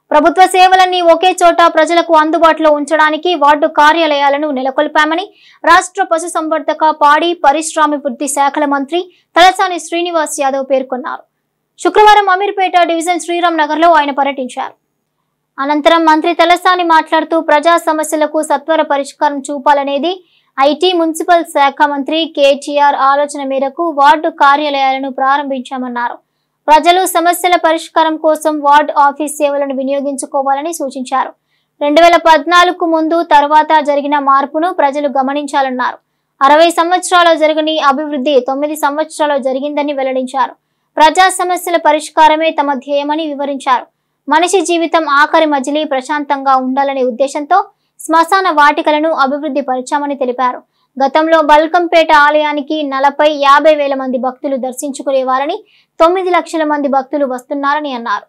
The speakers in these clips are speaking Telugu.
ప్రభుత్వ సేవలన్నీ ఒకే చోట ప్రజలకు అందుబాటులో ఉంచడానికి వార్డు కార్యాలయాలను నెలకొల్పామని రాష్ట్ర పశుసంవర్ధక పాడి పరిశ్రామికవృద్ధి శాఖల మంత్రి తలసాని శ్రీనివాస్ యాదవ్ పేర్కొన్నారు. శుక్రవారం అమీర్పేట డివిజన్ శ్రీరామ్ నగర్ లో ఆయన పర్యటించారు. అనంతరం మంత్రి తలసాని మాట్లాడుతూ ప్రజా సమస్యలకు సత్వర పరిష్కారం చూపాలనేది ఐటీ మున్సిపల్ శాఖ మంత్రి కేటీఆర్ ఆలోచన మేరకు వార్డు కార్యాలయాలను ప్రారంభించామన్నారు. ప్రజలు సమస్యల పరిష్కారం కోసం వార్డు ఆఫీస్ సేవలను వినియోగించుకోవాలని సూచించారు. 2014కు ముందు తర్వాత జరిగిన మార్పును ప్రజలు గమనించాలన్నారు. 60 సంవత్సరాల్లో జరగని అభివృద్ధి 9 సంవత్సరాల్లో జరిగిందని వెల్లడించారు. ప్రజా సమస్యల పరిష్కారమే తమ ధ్యేయమని వివరించారు. మనిషి జీవితం ఆఖరి మజిలీ ప్రశాంతంగా ఉండాలనే ఉద్దేశంతో శ్మశాన వాటికలను అభివృద్ధి పరిచామని తెలిపారు. గతంలో బల్కంపేట ఆలయానికి 40-50 వేల మంది భక్తులు దర్శించుకునేవారని 9 లక్షల మంది భక్తులు వస్తున్నారని అన్నారు.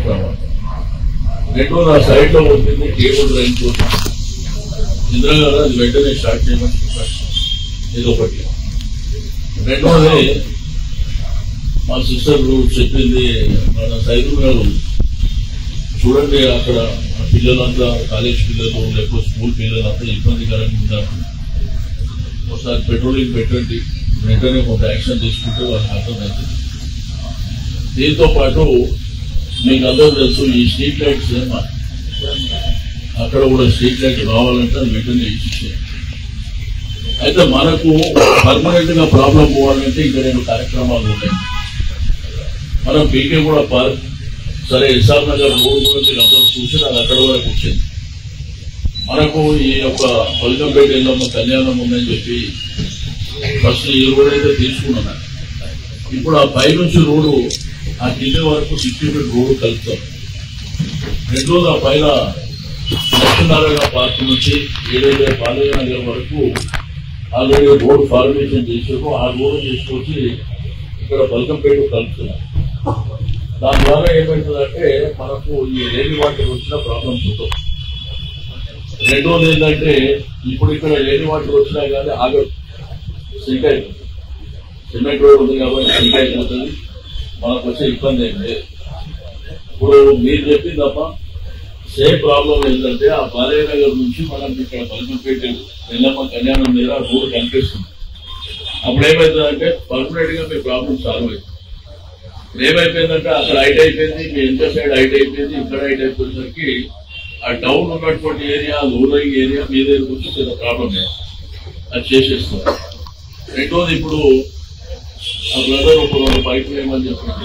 చూడండి, అక్కడ పిల్లలంతా కాలేజ్ పిల్లలు లేకపోతే స్కూల్ పిల్లలంతా ఇబ్బందికరంగా ఉన్నారు. ఒకసారి పెట్రోలింగ్ పెట్టండి, వెంటనే కొంత యాక్షన్ తీసుకుంటే వాళ్ళకి అర్థమవుతుంది. దీంతో పాటు మీకు అందరూ తెలుసు, ఈ స్ట్రీట్ లైట్స్ అక్కడ కూడా స్ట్రీట్ లైట్ రావాలంటే అది వెంటనే ఇచ్చేసారు. అయితే మనకు పర్మనెంట్ గా ప్రాబ్లం పోవాలంటే ఇంకా 2 కార్యక్రమాలు ఉన్నాయి. మనం పీకే కూడా పార్క్ సరే, ఎస్ఆర్ నగర్ రోడ్ కూడా మీరు అందరూ చూసి అది అక్కడ వరకు వచ్చింది. మనకు ఈ యొక్క బల్కంపేట ఎల్లమ్మ కళ్యాణం ఉందని చెప్పి ఫస్ట్ ఈ రోడ్ అయితే తీసుకున్నాను. ఇప్పుడు ఆ పై నుంచి రోడ్డు ఆ కింద వరకు 60 ఫీట్ రోడ్డు కలుపుతారు. రెండోది ఆ పైన లక్ష్మీనారాయణ పార్క్ నుంచి ఏదైతే బాలయ్యనగర్ వరకు ఆల్రెడీ రోడ్డు ఫార్మేషన్ చేసారు. ఆ రోడ్డు తీసుకొచ్చి ఇక్కడ బల్కంపేట కలుపుతున్నారు. దాని ద్వారా ఏమవుతుందంటే మనకు ఈ రేణి వాటర్ వచ్చిన ప్రాబ్లమ్స్ ఉంటాయి. రెండోది ఏంటంటే ఇప్పుడు ఇక్కడ రేణి వాటర్ వచ్చినా కానీ ఆగదు, సింక్ అవుతుంది. సిమెంట్ రోడ్ ఉంది కాబట్టి సింక్ అయిపోతుంది, మనకు వచ్చే ఇబ్బంది ఏం లేదు. ఇప్పుడు మీరు చెప్పింది తప్ప సేమ్ ప్రాబ్లం ఏంటంటే ఆ బాలయ్యనగర్ నుంచి మనం ఇక్కడ బల్కంపేట ఎల్లమ్మ కళ్యాణం మీద రోడ్డు కనిపిస్తుంది. అప్పుడు ఏమవుతుందంటే పర్మనెంట్ గా మీ ప్రాబ్లం సాల్వ్ అవుతుంది. ఏమైపోయిందంటే అక్కడ హైట్ అయిపోయింది, మీ ఎంత సైడ్ హైట్ అయిపోయింది, ఇక్కడ హైట్ అయిపోయేసరికి ఆ డౌన్ ఉన్నటువంటి ఏరియా, లోయింగ్ ఏరియా మీద వచ్చి పెద్ద ప్రాబ్లం లేదు, అది చేసేస్తుంది. రెండోది ఇప్పుడు ఆ బ్రదర్ ఒక 2 పైపులు ఏమని చెప్పింది,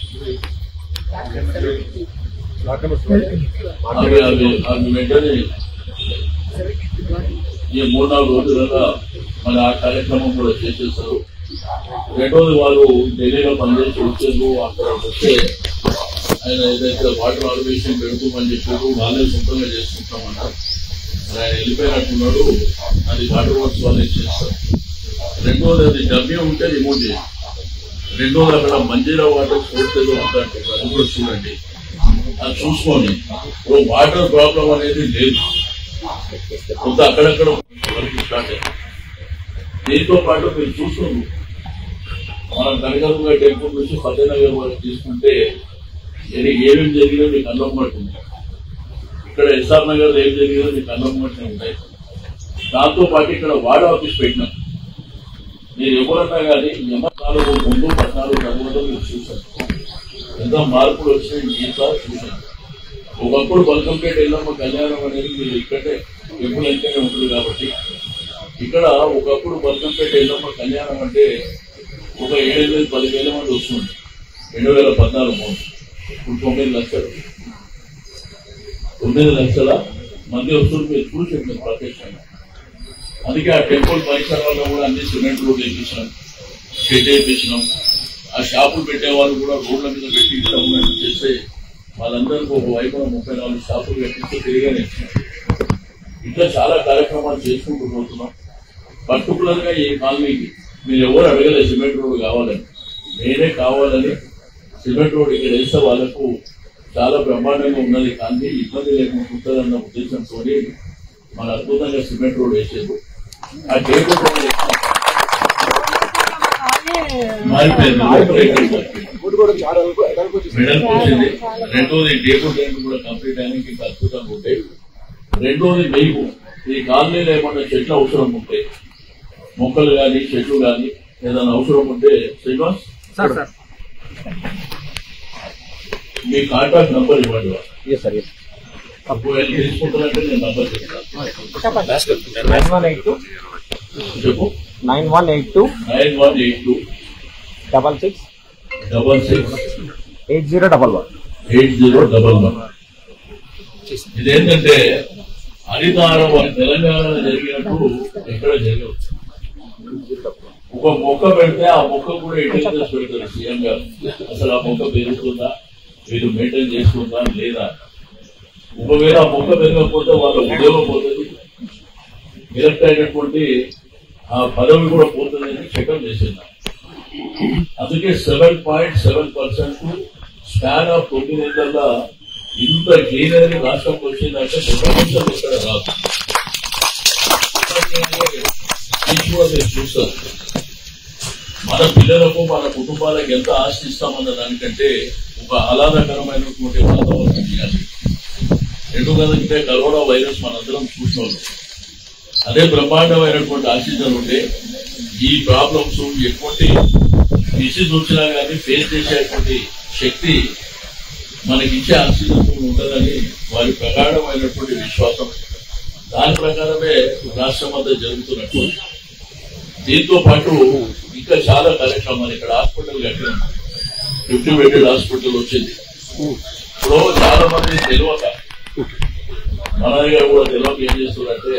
అవి వెంటనే ఈ 3-4 రోజులుగా మన ఆ కార్యక్రమం కూడా చేసేస్తారు. రెండోది వాళ్ళు ఢిల్లీలో పనిచేసి వచ్చారు. అక్కడ వస్తే ఆయన ఏదైతే వాటర్ ఆర్గనైజేషన్ పెడుతామని చెప్పారు, వాళ్ళే సొంతంగా చేసుకుంటామన్నారు. ఆయన వెళ్ళిపోయినట్టున్నాడు, అది వాటర్ వర్క్స్ వాళ్ళే చేస్తారు. రెండోది అది డబ్బీ ఉంటే రిమూవ్ చేయాలి. రెండోది అక్కడ మంజీరా వాటర్ సోర్స్ ఏదో ఉందంటే అది కూడా చూడండి, అది చూసుకొని ఇప్పుడు వాటర్ ప్రాబ్లం అనేది లేదు, కొంత అక్కడక్కడ వరకు స్టార్ట్ అయింది. దీంతో పాటు మీరు చూసుకోండి, మనం కనకదుర్గ టెంపుల్ నుంచి ఫతేనగర్ వరకు తీసుకుంటే ఏమేమి జరిగినా మీకు అన్నమ్మట్టుంది. ఇక్కడ ఎస్ఆర్ నగర్ ఏం జరిగినా మీకు అన్నమ్మట్టే ఉంటాయి. దాంతో పాటు ఇక్కడ వార్డ్ ఆఫీస్ పెట్టినాం. మీరు ఎవరన్నా కానీ ఎమ్మెల్యేలు ముందు 14 తర్వాత మీరు చూశారు, ఎంత మార్పులు వచ్చినాయి ఇంకా చూశాను. ఒకప్పుడు బల్కంపేట ఎల్లమ్మ కళ్యాణం అనేది మీరు ఇక్కడే టెంపుల్ ఎంతనే ఉంటుంది కాబట్టి ఇక్కడ ఒకప్పుడు బల్కంపేట ఎల్లమ్మ కళ్యాణం అంటే ఒక 7,000-10,000 మంది వస్తుంది. 2014 ఇప్పుడు 9 లక్షలు 9 లక్షల మంది వస్తుంది. మీరు చూసి ప్రత్యక్షంగా అందుకే ఆ టెంపుల్ పరిసరాల్లో కూడా అన్ని సిమెంట్ రోడ్లు వేయించినాం, షెడ్ వేయించినాం. ఆ షాపులు పెట్టేవాళ్ళు కూడా రోడ్ల మీద పెట్టి ఇష్టం చేస్తే వాళ్ళందరికీ ఒక వైపున 34 షాపులు కట్టిస్తే తిరిగానే ఇచ్చినాం. ఇట్లా చాలా కార్యక్రమాలు చేసుకుంటూ పోతున్నాం. పర్టికులర్ గా ఈ కాలనీకి మీరు ఎవరు అడగలేదు సిమెంట్ రోడ్డు కావాలని, నేనే కావాలని సిమెంట్ రోడ్ ఇక్కడ వేస్తే వాళ్ళకు చాలా బ్రహ్మాండంగా ఉన్నది, కానీ ఇబ్బంది లేకుండా ఉంటుందన్న ఉద్దేశంతో మన అద్భుతంగా సిమెంట్ రోడ్ వేసేది. ఆ టేబుల్ రోడ్ మారిపోయింది. మెడల్ వచ్చింది. రెండోది టేబుల్ టెంట్ కూడా కంప్లీట్ అయినాక ఇంకా అద్భుతంగా ఉంటాయి. రెండోది మీకు ఈ కాలనీలో ఏమన్నా చెట్లు అవసరం ఉంటే, మొక్కలు కానీ చెట్లు కానీ ఏదైనా అవసరం ఉంటే శ్రీనివాస్ మీ కాంటాక్ట్ నంబర్ ఇవ్వండి. తీసుకుంటారంటే నేను నంబర్ చెప్తాను. 9182 చెప్పు. 9182 9182 66 66 8011. 8011. ఇదేంటంటే హరితారం తెలంగాణలో జరిగినట్టు ఎక్కడ జరగదు. ఒక మొక్క పెడితే ఆ మొక్క కూడా ఇంటెలిజెన్స్ పెడతారు సీఎం గారు. అసలు ఆ మొక్క పెరుగుతుందా, మీరు మెయింటైన్ చేసుకుందా లేదా. ఒకవేళ ఆ మొక్క పెరగకపోతే వాళ్ళ ఉద్యోగం పోతుంది, ఎలక్ట్ అయినటువంటి ఆ పదవి కూడా పోతుందని చెకప్ చేసింది. అందుకే 7.7% స్పాన్ ఆఫ్ 9 ఏళ్లలో ఇంత క్లీనర్ రాష్ట్రంకి వచ్చిందంటే ప్రపంచం ఎక్కడ రాదు. చూస్తారు మన పిల్లలకు మన కుటుంబాలకు ఎంత ఆశిస్తామన్న దానికంటే ఒక ఆహ్లాదకరమైనటువంటి వాతావరణం చేయాలి. ఎందుకంటే కరోనా వైరస్ మనందరం చూసినాం. అదే బ్రహ్మాండమైనటువంటి ఆక్సిజన్ ఉంటే ఈ ప్రాబ్లమ్స్ ఎటువంటి డిసీజ్ వచ్చినా కానీ ఫేస్ చేసేటువంటి శక్తి మనకిచ్చే ఆక్సిజన్ ఉంటుందని వారి ప్రగాఢమైనటువంటి విశ్వాసం. దాని ప్రకారమే రాష్ట్రం అంతా జరుగుతున్నట్టు. దీంతో పాటు ఇంకా చాలా కార్యక్రమాలు ఇక్కడ హాస్పిటల్ కట్టినాం. 50 బెడెడ్ హాస్పిటల్ వచ్చింది. ఇప్పుడు చాలా మంది తెలియక మన దగ్గర కూడా తెలియక ఏం చేస్తున్నారంటే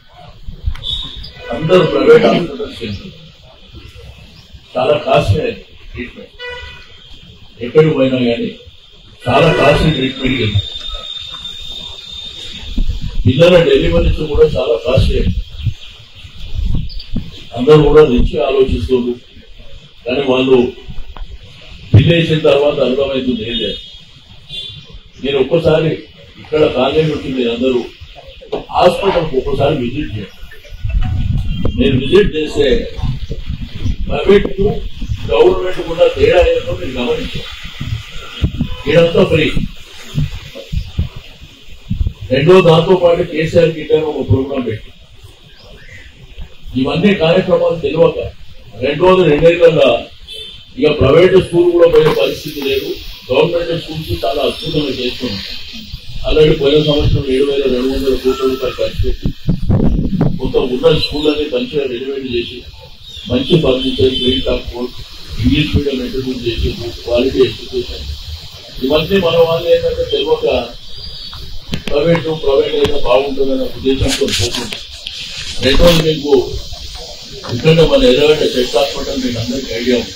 అందరూ ప్రైవేట్ హాస్పిటల్స్ వెళ్తున్నారు. చాలా కాస్ట్లీ ట్రీట్మెంట్. ఎక్కడికి పోయినా కానీ చాలా కాస్ట్లీ ట్రీట్మెంట్ వెళ్తుంది. పిల్లల డెలివరీస్ కూడా చాలా కాస్ట్లీ. అందరూ కూడా రిచ్ ఆలోచిస్తున్నారు. కానీ వాళ్ళు పిల్లేసిన తర్వాత అర్థమవుతుంది ఏం లేదు. నేను ఒక్కసారి ఇక్కడ కాలేజీ ఉంటుంది, అందరూ హాస్పిటల్కి ఒక్కసారి విజిట్ చేయండి. నేను విజిట్ చేస్తే ప్రైవేట్ గవర్నమెంట్ కూడా తేడా ఏదో మీరు గమనించారు. ఇదంతా ఫ్రీ. రెండో దాంతో పాటు కేసీఆర్ కిట్ అని ఒక ప్రోగ్రాం పెట్టి ఇవన్నీ కార్యక్రమాలు తెలియక రెండోది 2 ఏళ్లలో ఇక ప్రైవేట్ స్కూల్ కూడా పోయే పరిస్థితి లేదు. గవర్నమెంట్ స్కూల్స్ చాలా అద్భుతంగా చేస్తున్నాం. ఆల్రెడీ పోయిన సంవత్సరం 7,200 కోట్ల రూపాయలు ఖర్చు పెట్టి మొత్తం ఉన్న స్కూళ్ళని మంచిగా రెనోవేట్ చేసి మంచి furniture, green top courses, English medium introduce చేసి క్వాలిటీ ఎడ్యుకేషన్ ఇవన్నీ మన వాళ్ళు ఏంటంటే తెలియక ప్రైవేట్ అయినా బాగుంటుందనే ఉద్దేశంతో పోతుంది. రెండోది మీకు ఇక్కడ మన ఎర్రగడ్డ చెక్ హాస్పిటల్ మీకు అందరికీ ఐడియా ఉంది.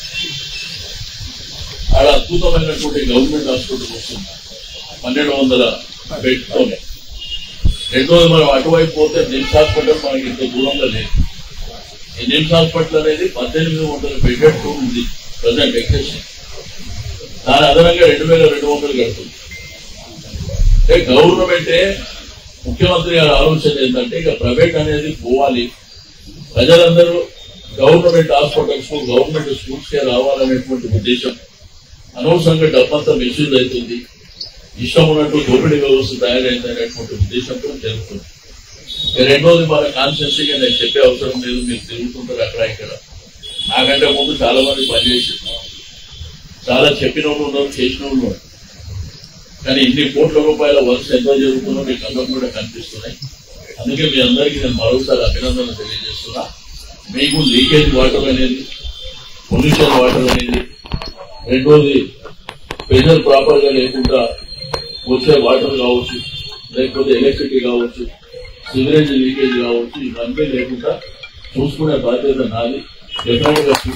ఆడ అద్భుతమైనటువంటి గవర్నమెంట్ హాస్పిటల్ వస్తుంది 1200 బెడ్తోనే. రెండోది మనం అటువైపు పోతే నిమ్స్ హాస్పిటల్ మనకి ఇంత దూరంలో లేదు. ఈ నిమ్స్ హాస్పిటల్ అనేది 1800 బెడ్ ఉంది ప్రజెంట్ ఎక్సెషన్. దాని అదనంగా 2200 కడుతుంది. అంటే గవర్నమెంటే ముఖ్యమంత్రి గారి ఆలోచన ఏంటంటే ఇక ప్రైవేట్ అనేది పోవాలి, ప్రజలందరూ గవర్నమెంట్ హాస్పిటల్స్ గవర్నమెంట్ స్కూల్స్ కే రావాలనేటువంటి ఉద్దేశం. అనవసరంగా డబ్బంతా మిస్యూజ్ అవుతుంది, ఇష్టం ఉన్నట్టు దోపిడీ వ్యవస్థ తయారైందనేటువంటి ఉద్దేశంతో జరుగుతుంది. రెండోది మన కాన్స్టిట్యూన్సీగా నేను చెప్పే అవసరం లేదు, మీరు తిరుగుతుంటారు అక్కడ ఇక్కడ. నాకంటే ముందు చాలా మంది పనిచేసింది, చాలా చెప్పిన వాళ్ళు ఉన్నారు, చేసిన వాళ్ళు ఉన్నారు. కానీ ఇన్ని కోట్ల రూపాయల వర్క్స్ ఎంత జరుగుతుందో మీకు అందరూ కూడా కనిపిస్తున్నాయి. అందుకే మీ అందరికీ నేను మరోసారి అభినందనలు తెలియజేస్తున్నా. మీకు లీకేజ్ వాటర్ అనేది, పొల్యూషన్ వాటర్ అనేది, రెండోది ప్రెషర్ ప్రాపర్ గా లేకుండా వచ్చే వాటర్ కావచ్చు, లేకపోతే ఎలక్ట్రిసిటీ కావచ్చు, సివరేజ్ లీకేజ్ కావచ్చు, ఇవన్నీ లేకుండా చూసుకునే బాధ్యత నాది. డెఫినెట్ గా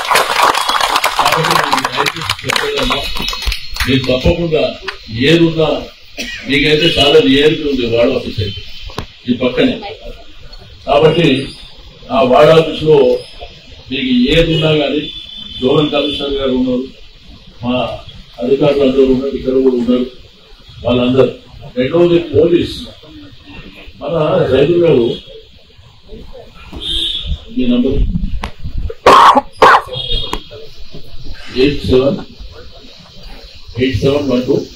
మీరు తప్పకుండా ఏరున్నా మీకైతే చాలా నియర్కి ఉంది వార్డ్ ఆఫీస్ అయితే ఈ పక్కనే. కాబట్టి ఆ వార్డ్ ఆఫీస్ లో మీకు ఏది ఉన్నా కానీ జోనల్ కమిషనర్ గారు ఉన్నారు, మా అధికారులు అందరూ ఉన్నారు, ఇక్కడ కూడా ఉన్నారు వాళ్ళందరూ. రెండవది పోలీస్, మన రైతు గారు ఈ నంబర్ 8712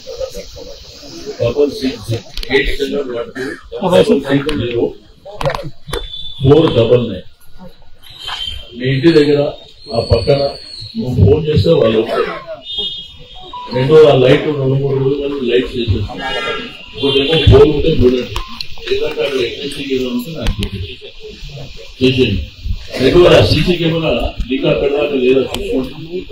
660 8712 499. మీ ఇంటి దగ్గర ఆ పక్కన నువ్వు ఫోన్ చేస్తే వాళ్ళు వస్తారు. రెండో ఆ లైట్ 2-3 రోజులు లైట్ చేసేస్తాం. ఇంకోటేమో ఫోన్ ఉంటే చూడండి, లేదంటే అక్కడ ఎక్స్టెన్షన్ ఏదో ఉంటే నాకు చేసేయండి. రెగ్యులర్ ఆ సీసీ కెమెరా నీకు అక్కడ దాకా లేదా చూసుకోండి.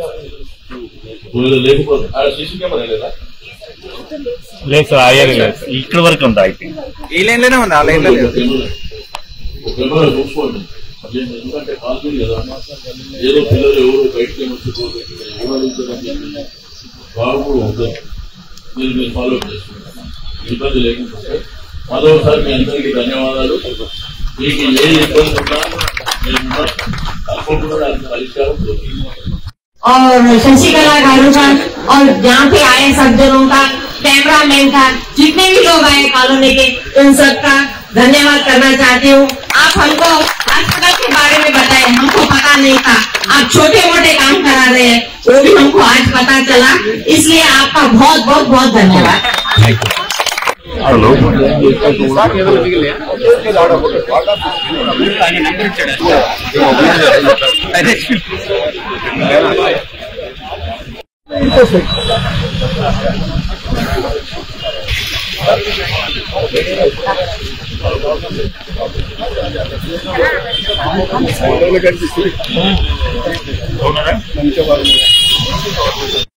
లేకపోతే ఆ సీసీ కెమెరా లేదా? లేదు సార్, అయ్యారు లేదు, ఇక్కడ వరకు ఉంది. అయితే ఈ లైన్ లోనే ఉంది, ఆ లైన్ లో కెమెరా చూసుకోండి. ఎందుకంటే కాల్సింది కదా, ఏదో పిల్లలు ఎవరు బయటకి వచ్చి ఎవరు అడుగుతారని చెప్పి వాళ్ళు కూడా ఉంటారు. మీరు ఫాలో అప్ చేసుకుంటారు, ఇబ్బంది లేకపోతే. మరోసారి మీ అందరికీ ధన్యవాదాలు. మీకు ఏ ఇబ్బంది ఉన్నా మేము తప్పకుండా దానికి పరిష్కారం దొరికింది. और शशिकला गारू का और जहाँ पे आए सब जनों का, कैमरामैन का, जितने भी लोग आए कॉलोनी के, उन सबका धन्यवाद करना चाहती हूँ। आप हमको अस्पताल के बारे में बताए, हमको पता नहीं था। आप छोटे मोटे काम करा रहे हैं, वो भी हमको आज पता चला, इसलिए आपका बहुत बहुत बहुत धन्यवाद। హలో కనిపిస్తుంది.